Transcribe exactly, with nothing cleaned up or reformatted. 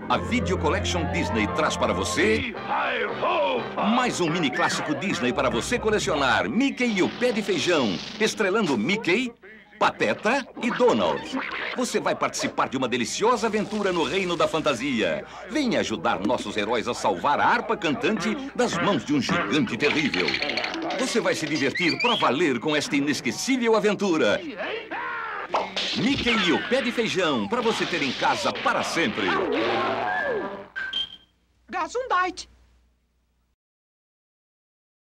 A Video Collection Disney traz para você mais um mini clássico Disney para você colecionar. Mickey e o Pé de Feijão, estrelando Mickey, Pateta e Donald. Você vai participar de uma deliciosa aventura no reino da fantasia. Venha ajudar nossos heróis a salvar a harpa cantante das mãos de um gigante terrível. Você vai se divertir para valer com esta inesquecível aventura. Mickey e o Pé de Feijão, para você ter em casa para sempre. Gesundheit.